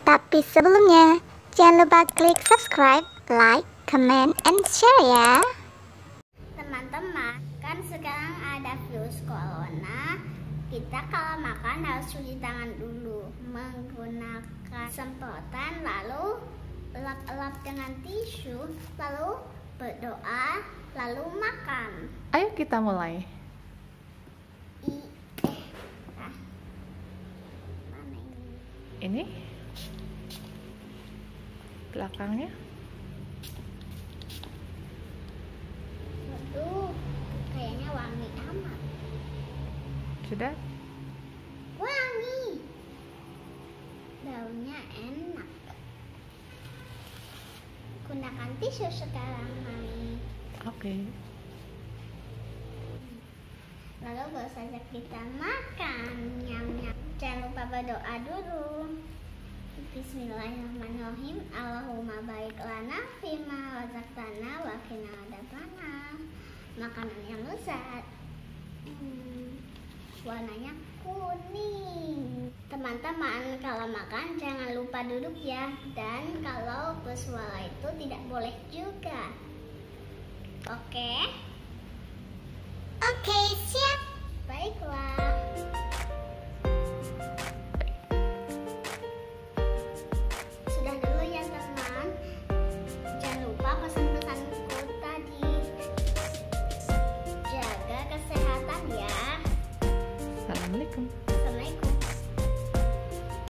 Tapi sebelumnya, jangan lupa klik subscribe, like, comment, and share ya. Teman-teman, kan sekarang ada virus corona. Kita kalau makan harus cuci tangan dulu menggunakan semprotan, lalu elap-elap dengan tisu, lalu berdoa, lalu makan. Ayo kita mulai. Mana ini? Ini belakangnya. Waduh, kayaknya wangi amat. Sudah? Wangi. Daunnya enak. Gunakan tisu sekarang, Mami. Oke. Lalu baru saja kita makan. Nyam-nyam. Jangan lupa berdoa dulu. Bismillahirrahmanirrahim. Allahumma barik lana fima razaqtana wa qina adzabannar. Makanan yang lezat. Warnanya kuning. Teman-teman, kalau makan jangan lupa duduk ya. Dan kalau bersuara itu tidak boleh juga. Oke? Oke, siap. Baiklah.